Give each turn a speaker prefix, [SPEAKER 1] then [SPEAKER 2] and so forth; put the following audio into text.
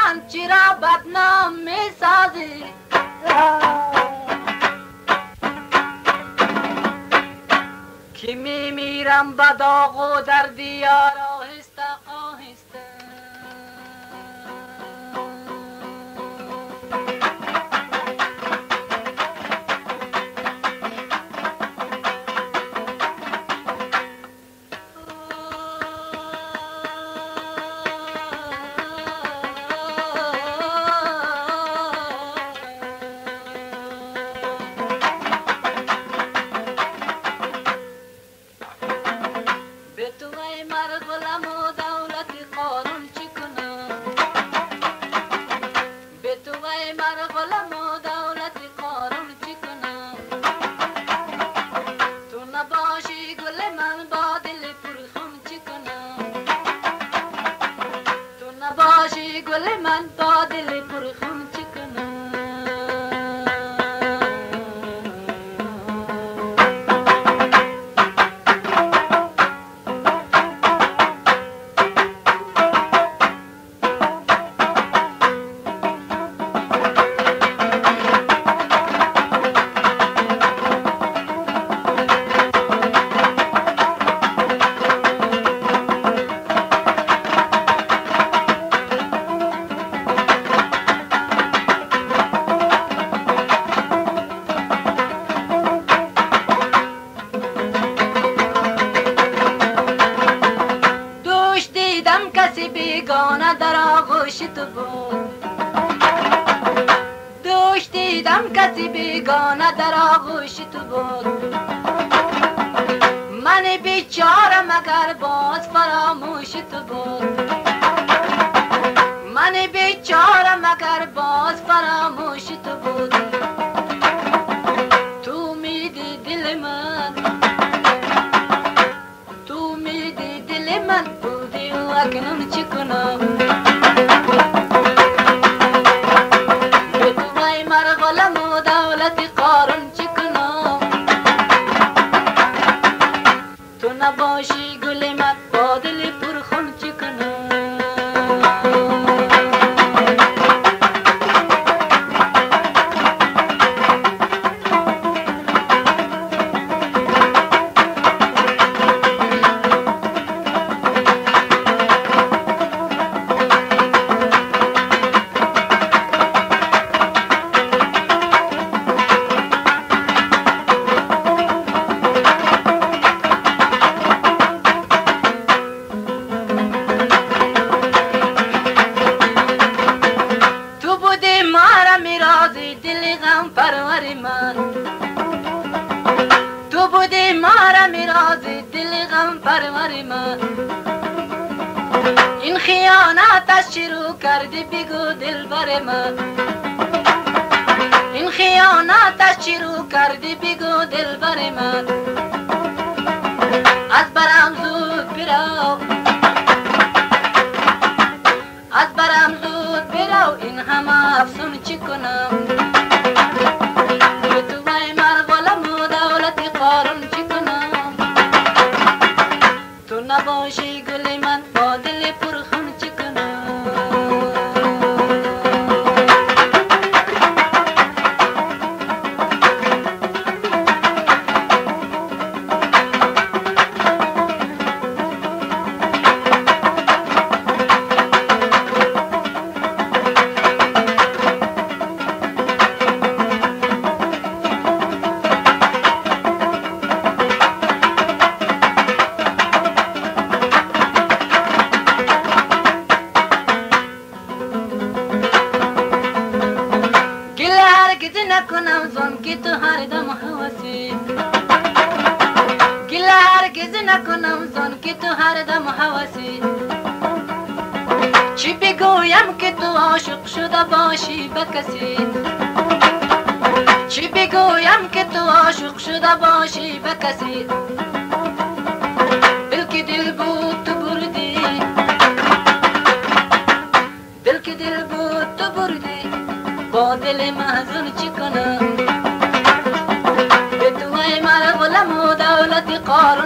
[SPEAKER 1] من چرا بدنام می سازی؟ که می میرم به داغ و در دیار آهسته آهسته. بیگانه در آغوش تو بود، دوش دیدم کسی بیگانه در آغوش تو بود. من بیچاره مگر باز فراموش تو بود، من بیچاره مگر باز فراموش تو بود. تو میدی دل من، تو میدی دل من بودی و اکنون چی کنم؟ به تو وای مرغلم و دولت قارون چی کنم؟ تو نباشی گل من با دل پرخون چی کنم؟ تو بودی مارا میراز دل غم پرور من، این خیانت شروع کردی بگو دل بر من، این خیانت شروع کردی بگو دل بر من. از برم زود برو، از برم زود برو، این همه افسون چی کنم؟ تو نباشی گل من با دل پرخون چی کنم؟ نکنم زن که تو هر دم هوسی، گله هرگز نکنم زن که تو هر دم هوسی. چی بگویم که تو عاشق شده باشی به کسی، چی بگویم که تو عاشق شده باشی به کسی. دل که دل بود تو بردی، دل که دل بود تو بردی، با دل محزون چی کنم؟ به تو ای مرغلم و دولت قارون